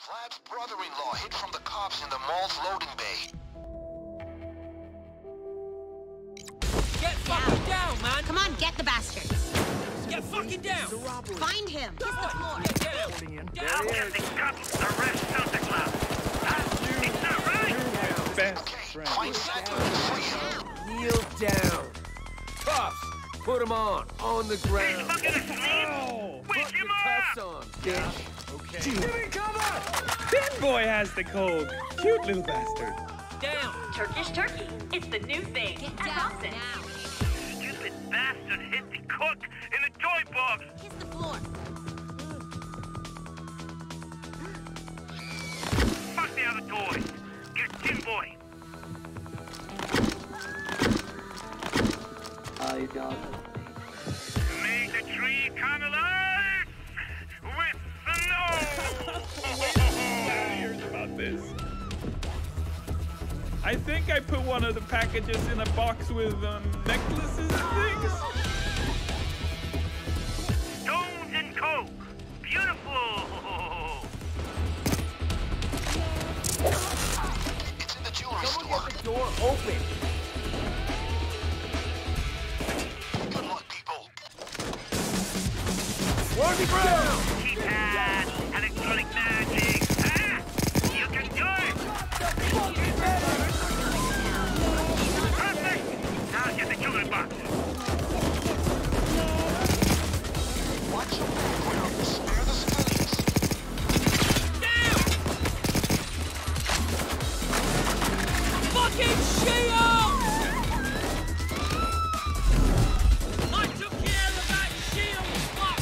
Vlad's brother-in-law hid from the cops in the mall's loading bay. Get fucking down, man! Come on, get the bastards. Get fucking down! Find him. Kiss the floor. Get down! I'll get the cops arrest Santa Claus. It's not right! Best friend. Find Santa and free him. Kneel down. Cuffs. Put him on the He's ground. fucking asleep! Wake Put him your cuffs up! on, bitch. Okay. Give me cover! Thin Boy has the cold. Cute little bastard. Down! Turkish turkey. It's the new thing. Get At down Thompson. now. Stupid bastard hit the cook in the toy box! Kiss the floor. Fuck the other toys! Get Tin Boy! Make the tree come alive with snow! Here's about this. I think I put one of the packages in a box with necklaces and things. Stones and coke! Beautiful! It's in the jewelry Someone store. get the door open. Good luck, people. Warn the ground! Keypad! Electronic magic! Ah! You can do it! Perfect! Now get the jewelry box! Watch your background. Spare the skillies. Down! Fucking shield! I took care of that shield! Fuck!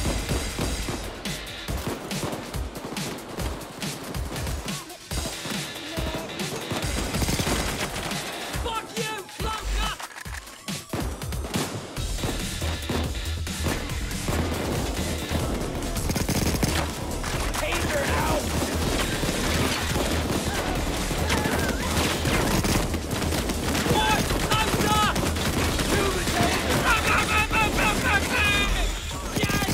Fuck you, clunker! Taser out! What? Thunder! Do the taser! Yes!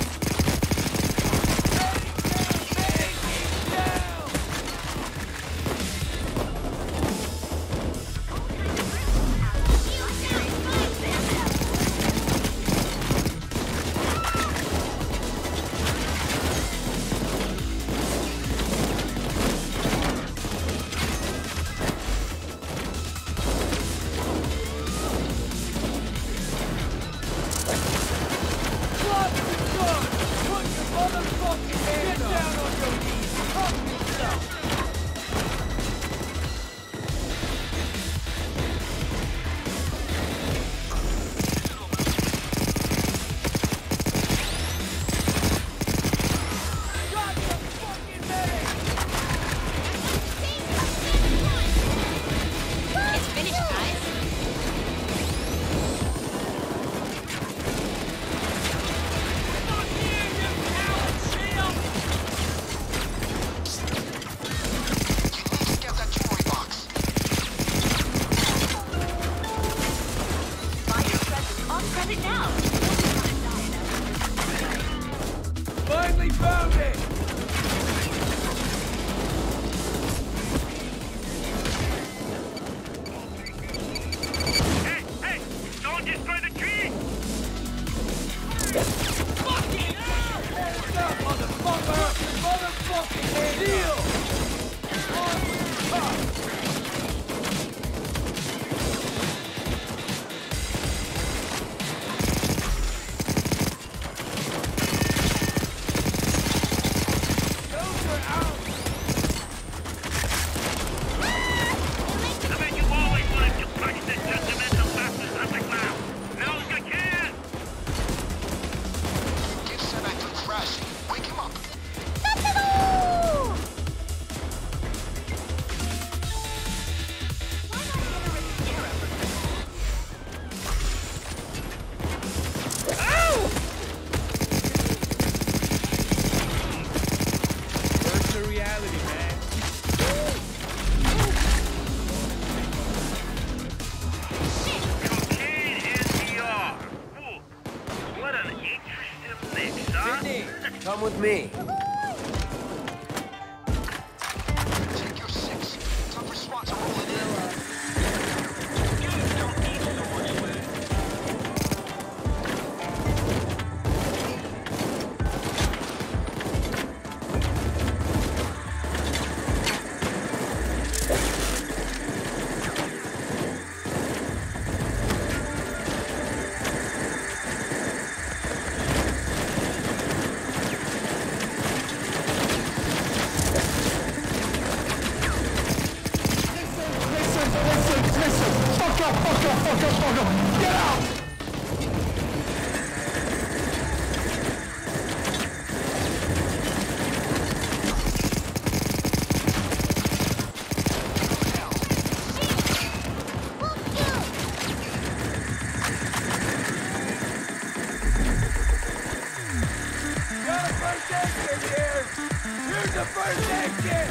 Get down on your knees! Help yourself! Drop the fucking medic! It's finished, guys. Fuck you, you coward shield! You need to get that jewelry box. Buy your present on credit now. Finally found it! Hey, hey! Don't destroy the tree! Fucking hell! What's up, motherfucker? Motherfucking deal! Those are out! I bet you always wanted to punch this sentimental bastard Santa Claus! Now's your chance! Give Santa a good thrashing. Wake him up. Virtual reality, man. Cocaine and VR! Ooh, what an interesting mix, huh? Sydney, come with me. first exit!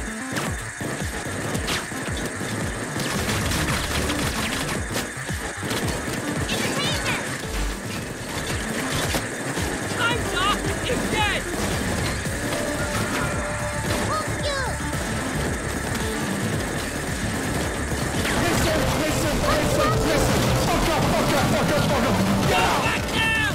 Time's up! He's dead! Go back down!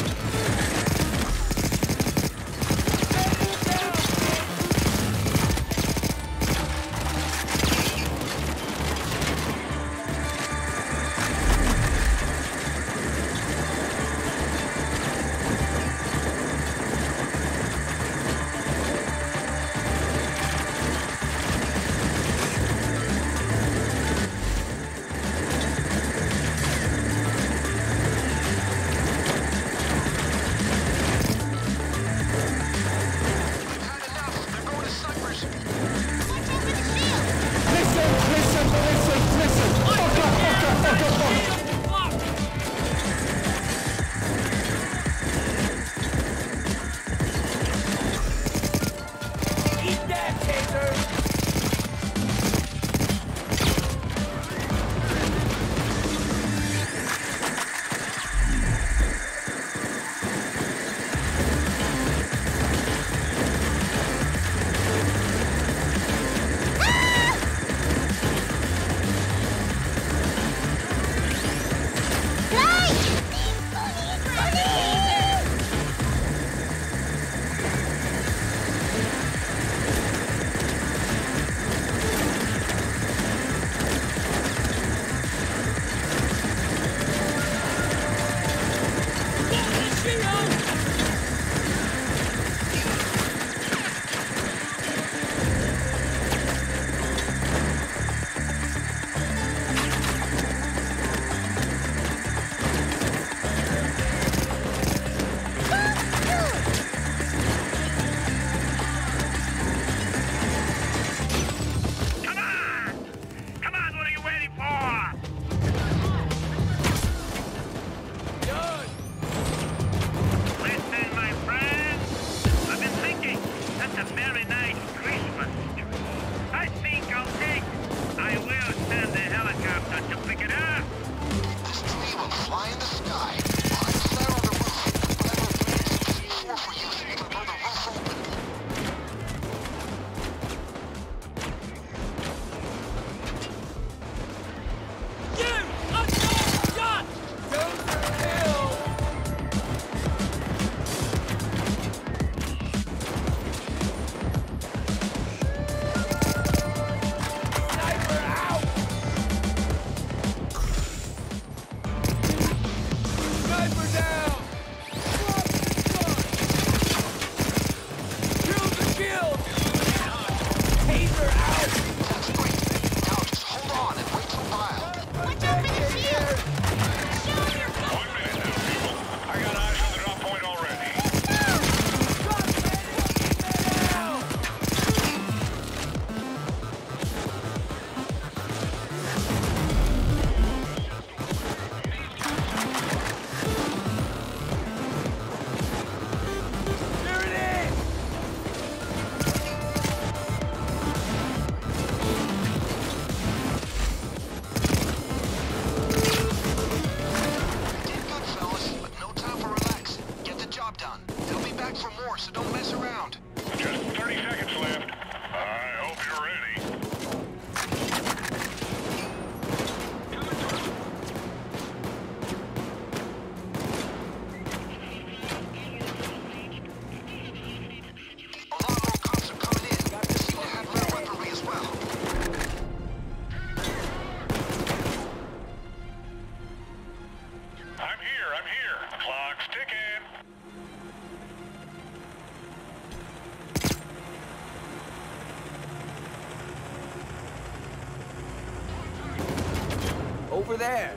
Over there.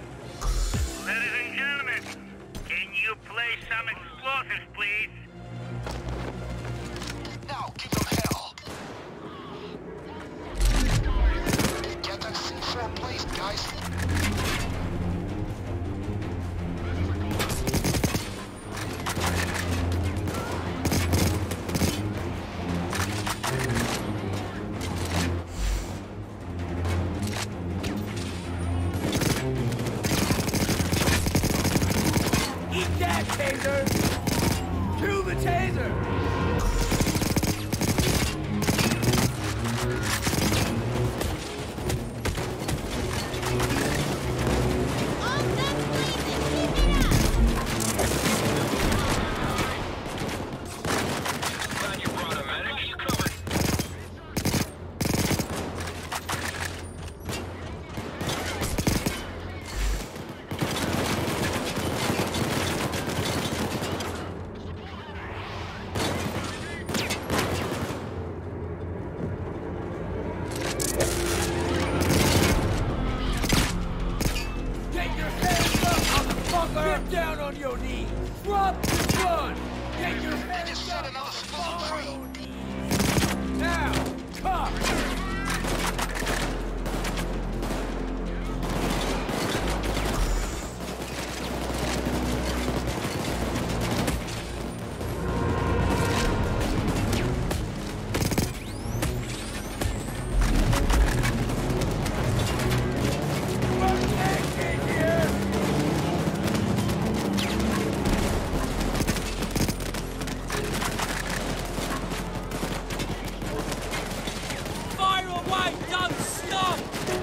Ladies and gentlemen, can you play some explosives, please? Now give them hell. Get that C4 placed, guys. Fire away! Don't stop!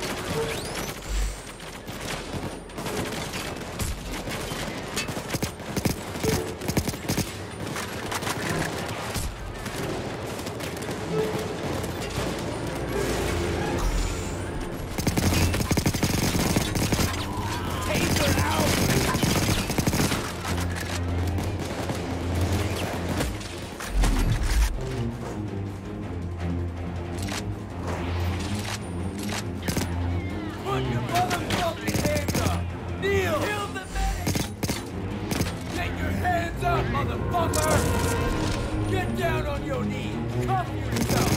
Put your motherfucking hands up! Kneel! Kill the medic! Get your hands up, motherfucker! Get down on your knees! Cuff yourself!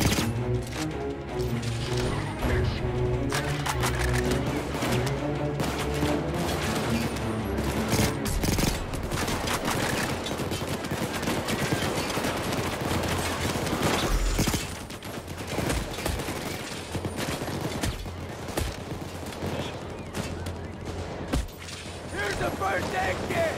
Here's the first aid kit!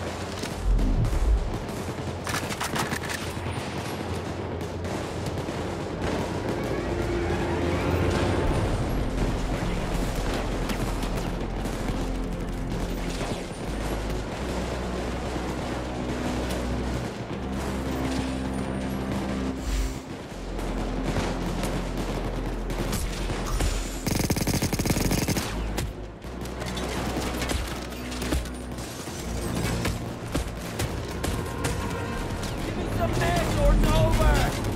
The man or it's over!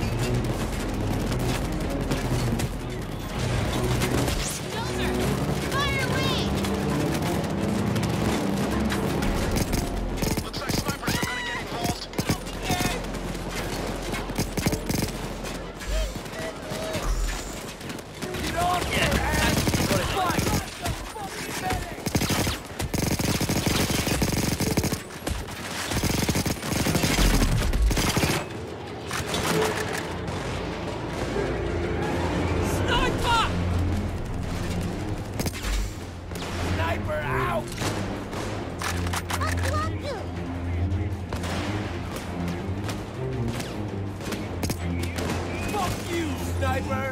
Dozer! Fire away! Looks like snipers are gonna get involved. Get off your ass! Fight! The fucking medic! Sniper! Sniper out! Fuck you, sniper!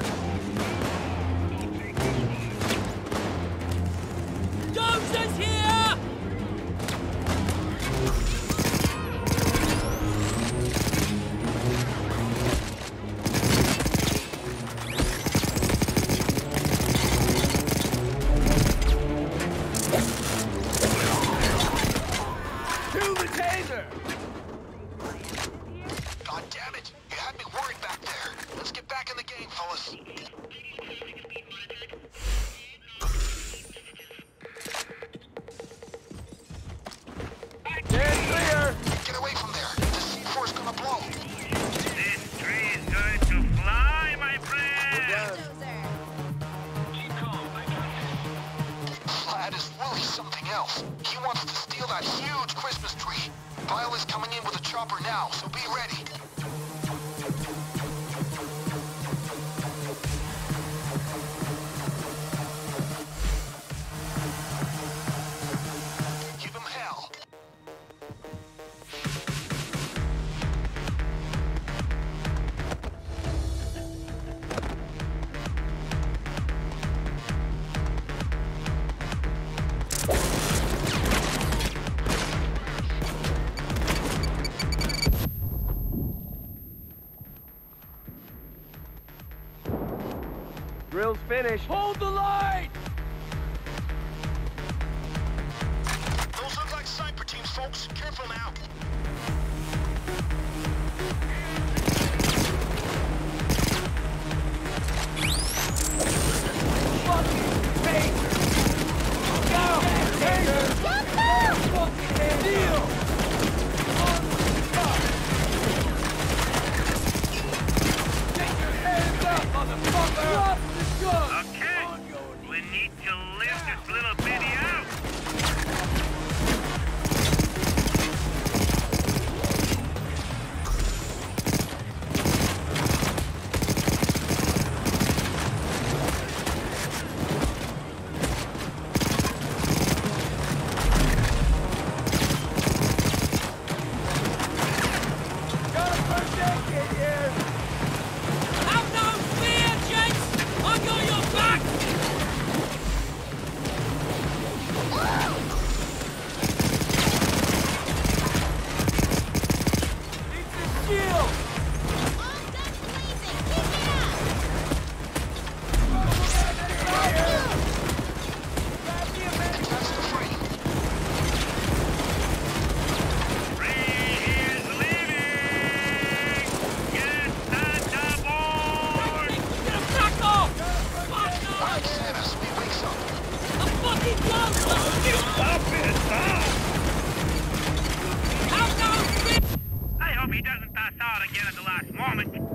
Dozer's here! Kill the taser! God damn it! You had me worried back there. Let's get back in the game, fellas. Stand clear! Get away from there. The C4's gonna blow. This tree is going to fly, my friend! Dozer! Vlad is really something else. He wants to steal that huge Christmas tree. Bile is coming in with a chopper now, so be ready. Give him hell. Drill's finished. Hold the line! Those look like sniper teams, folks. Careful now. Get your hands up, motherfucker! Drop the gun! Okay. On your We need to live this little bitty out. Got a first aid kit here! Have no fear, gents! I got your back! Need some shield! All guns blazing! Keep it up! Attach the frame. Ray is leaving. Get that aboard. Get him back off! Fuck no! Whack Santa so he wakes up. A fucking dozer! Stop it, stop. Have no fear! I hope he doesn't pass out again at the last moment.